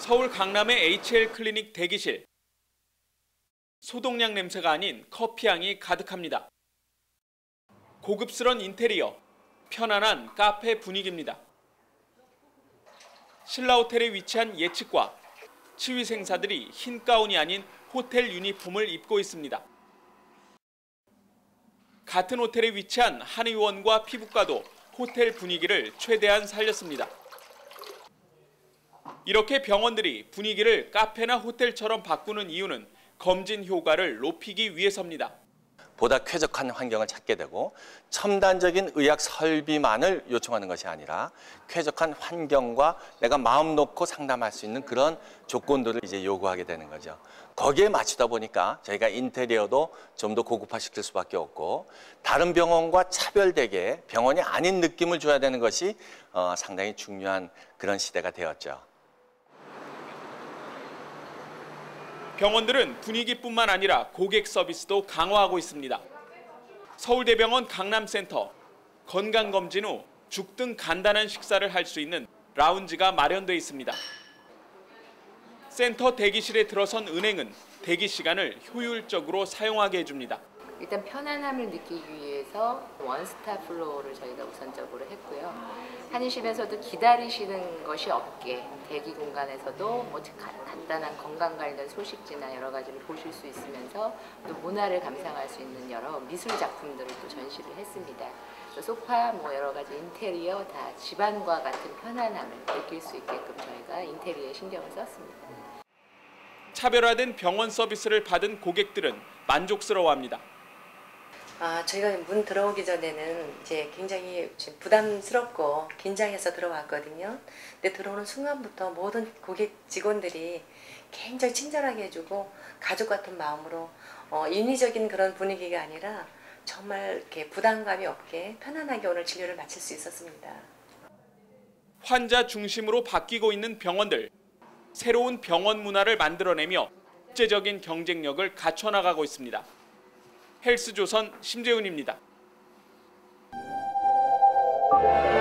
서울 강남의 HL 클리닉 대기실. 소독약 냄새가 아닌 커피향이 가득합니다. 고급스런 인테리어, 편안한 카페 분위기입니다. 신라호텔에 위치한 예측과 치위생사들이 흰 가운이 아닌 호텔 유니폼을 입고 있습니다. 같은 호텔에 위치한 한의원과 피부과도 호텔 분위기를 최대한 살렸습니다. 이렇게 병원들이 분위기를 카페나 호텔처럼 바꾸는 이유는 검진 효과를 높이기 위해서입니다. 보다 쾌적한 환경을 찾게 되고 첨단적인 의학 설비만을 요청하는 것이 아니라 쾌적한 환경과 내가 마음 놓고 상담할 수 있는 그런 조건들을 이제 요구하게 되는 거죠. 거기에 맞추다 보니까 저희가 인테리어도 좀 더 고급화시킬 수밖에 없고 다른 병원과 차별되게 병원이 아닌 느낌을 줘야 되는 것이 상당히 중요한 그런 시대가 되었죠. 병원들은 분위기뿐만 아니라 고객 서비스도 강화하고 있습니다. 서울대병원 강남센터, 건강검진 후 죽 등 간단한 식사를 할 수 있는 라운지가 마련돼 있습니다. 센터 대기실에 들어선 은행은 대기 시간을 효율적으로 사용하게 해줍니다. 일단 편안함을 느끼기 위해서 원스톱 플로어를 저희가 우선적으로 했고요. 한의실에서도 기다리시는 것이 없게 대기 공간에서도 뭐 간단한 건강 관련 소식지나 여러 가지를 보실 수 있으면서 또 문화를 감상할 수 있는 여러 미술 작품들을 또 전시를 했습니다. 또 소파, 뭐 여러 가지 인테리어 다 집안과 같은 편안함을 느낄 수 있게끔 저희가 인테리어에 신경을 썼습니다. 차별화된 병원 서비스를 받은 고객들은 만족스러워합니다. 저희가 문 들어오기 전에는 이제 굉장히 부담스럽고 긴장해서 들어왔거든요. 근데 들어오는 순간부터 모든 고객 직원들이 굉장히 친절하게 해주고 가족 같은 마음으로 인위적인 그런 분위기가 아니라 정말 이렇게 부담감이 없게 편안하게 오늘 진료를 마칠 수 있었습니다. 환자 중심으로 바뀌고 있는 병원들. 새로운 병원 문화를 만들어내며 국제적인 경쟁력을 갖춰나가고 있습니다. 헬스조선 심재훈입니다.